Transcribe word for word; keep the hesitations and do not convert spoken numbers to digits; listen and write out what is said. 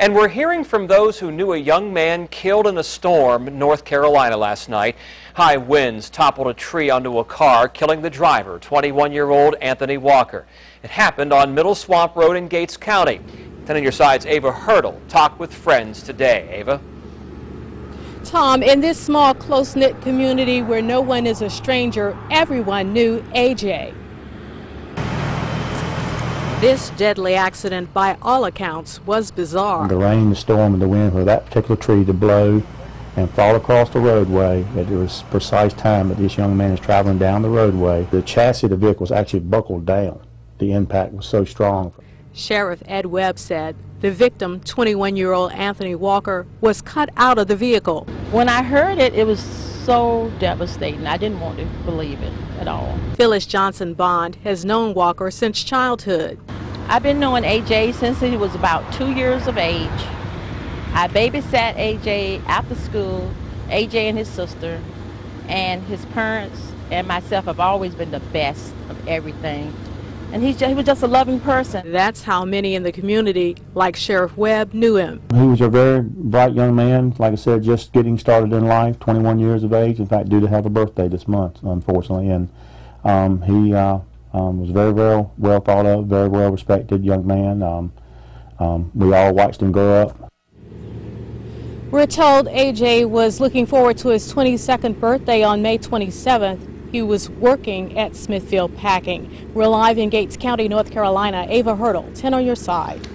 And we're hearing from those who knew a young man killed in a storm in North Carolina last night. High winds toppled a tree onto a car, killing the driver, twenty-one-year-old Anthony Walker. It happened on Middle Swamp Road in Gates County. ten on your side's Ava Hurdle talked with friends today. Ava? Tom, in this small, close-knit community where no one is a stranger, everyone knew A J. This deadly accident, by all accounts, was bizarre. The rain, the storm, and the wind for that particular tree to blow and fall across the roadway at the precise time that this young man is traveling down the roadway. The chassis of the vehicle was actually buckled down. The impact was so strong. Sheriff Ed Webb said the victim, twenty-one-year-old Anthony Walker, was cut out of the vehicle. When I heard it, it was so devastating. I didn't want to believe it at all. Phyllis Johnson Bond has known Walker since childhood. I've been knowing A J since he was about two years of age. I babysat A J after school. A J and his sister and his parents and myself have always been the best of everything. And he's just, he was just a loving person. That's how many in the community, like Sheriff Webb, knew him. He was a very bright young man, like I said, just getting started in life, twenty-one years of age. In fact, due to have a birthday this month, unfortunately. And um, he uh, um, was very, very well thought of, very well respected young man. Um, um, we all watched him grow up. We're told A J was looking forward to his twenty-second birthday on May twenty-seventh. He was working at Smithfield Packing. We're live in Gates County, North Carolina. Ava Hurdle, ten on your side.